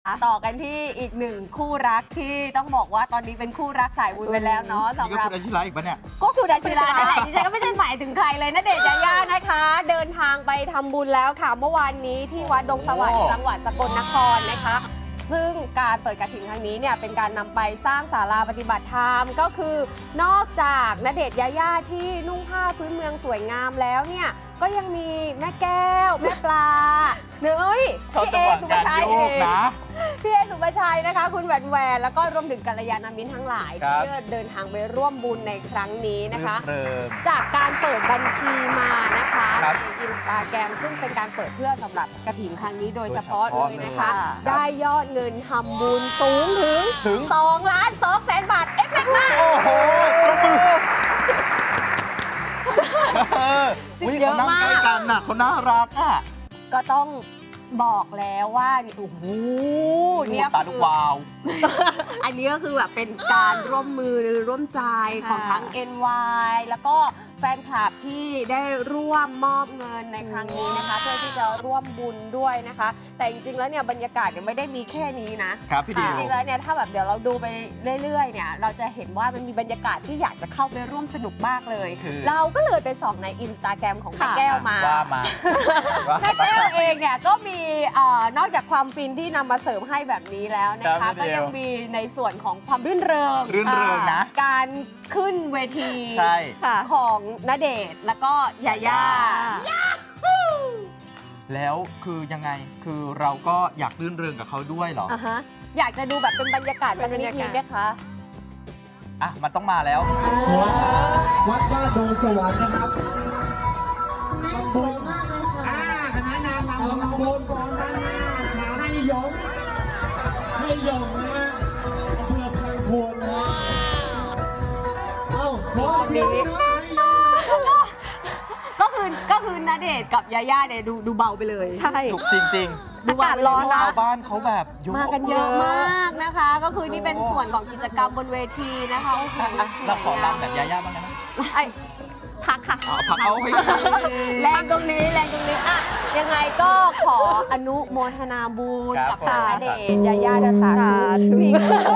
ต่อกันที่อีกหนึ่งคู่รักที่ต้องบอกว่าตอนนี้เป็นคู่รักสายบุญไปแล้วเนาะสำหรับคุณอาชิระอีกปะเนี่ยก็คือดาชิระนั่นแหละดิฉันก็ไม่ใช่หมายถึงใครเลยณเดชน์ยายานะคะ เดินทางไปทำบุญแล้วค่ะเมื่อวานนี้ที่วัดดงสวรรค์จังหวัดสกลนครนะคะซึ่งการเปิดกฐินครั้งนี้เนี่ยเป็นการนำไปสร้างศาลาปฏิบัติธรรมก็คือนอกจากณเดชน์ยายาที่นุ่งผ้าพื้นเมืองสวยงามแล้วเนี่ยก็ยังมีแม่แก้วแม่ปลาเนยพี่เอสุภาชัยพี่เอสุภาชัยนะคะคุณแหวนแหวนแล้วก็รวมถึงกัลยาณมิตรทั้งหลายที่เดินทางไปร่วมบุญในครั้งนี้นะคะจากการเปิดบัญชีมานะคะในอินสตาแกรมซึ่งเป็นการเปิดเพื่อสำหรับกฐินครั้งนี้โดยเฉพาะเลยนะคะได้ยอดเงินทำบุญสูงถึง2,200,000 บาทเอฟเฟกต์มากโอ้โหประมือเยอะมากใกล้กันน่ะเขาน่ารักอ่ะก็ต้องบอกแล้วว่าโอ้โหเนี่ยตาลูกวาวอันนี้ก็คือแบบเป็นการร่วมมือร่วมใจของทั้ง NY แล้วก็แฟนคลับที่ได้ร่วมมอบเงินในครั้งนี้นะคะเพื่อที่จะร่วมบุญด้วยนะคะแต่จริงๆแล้วเนี่ยบรรยากาศเนี่ยไม่ได้มีแค่นี้นะครับพี่ดิวจริงๆแล้วเนี่ยถ้าแบบเดี๋ยวเราดูไปเรื่อยๆเนี่ยเราจะเห็นว่ามันมีบรรยากาศที่อยากจะเข้าไปร่วมสนุกมากเลยเราก็เลยไปส่องในอินสตาแกรมของแม่แก้วมาแม่แก้วเองเนี่ยก็มีนอกจากความฟินที่นำมาเสริมให้แบบนี้แล้วนะคะก็ยังมีในส่วนของความรื่นเริงนะการขึ้นเวทีของณเดชน์แล้วก็ยาย่าแล้วคือยังไงคือเราก็อยากรื่นเริงกับเขาด้วยเหรออยากจะดูแบบเป็นบรรยากาศสักนิดนึงไหมคะอ่ะมันต้องมาแล้ววัดบ้านดงสวรรค์นะครับตำบลคณะนางรำตำบลให้ยงนะฮะอำเภอพลังพวนนะเอ้าขอเสียงก็คือณเดชน์กับยาย่าเนี่ยดูเบาไปเลยใช่จริงดูอากาศร้อนชาวบ้านเขาแบบมากันเยอะมากนะคะก็คือนี่เป็นส่วนของกิจกรรมบนเวทีนะคะเราขอรำแบบยาย่าบ้างได้ไหมพักค่ะพักเอาแรงตรงนี้อ่ะยังไงก็ขออนุโมทนาบุญกับณเดชน์ยาย่าดาสาธุนี่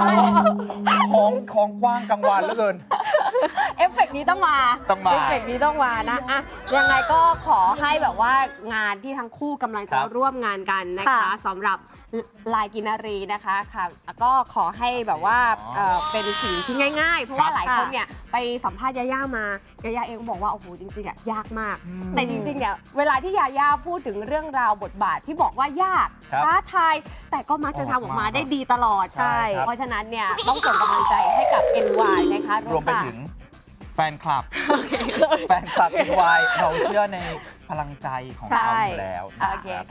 ของกว้างกลางวันเหลือเกินเอฟเฟกต์นี้ต้องมาเอฟเฟกต์นี้ต้องมานะอ่ะยังไงก็ขอให้แบบว่างานที่ทั้งคู่กำลังจะร่วมงานกันนะคะสำหรับลายกินารีนะคะค่ะก็ขอให้แบบว่าเป็นสิ่งที่ง่ายๆเพราะว่าหลายคนเนี่ยไปสัมภาษณ์ยาย่ามายาย่าเองบอกว่าโอ้โหจริงๆอ่ะยากมากแต่จริงๆเนี่ยเวลาที่ยาย่าพูดถึงเรื่องราวบทบาทที่บอกว่ายากท้าทายแต่ก็มักจะทำออกมาได้ดีตลอดใช่เพราะฉะนั้นเนี่ยต้องส่งกำลังใจให้กับ NY นะคะรวมไปถึงแฟนคลับ NY เราเชื่อในพลังใจของเขาอยู่แล้ว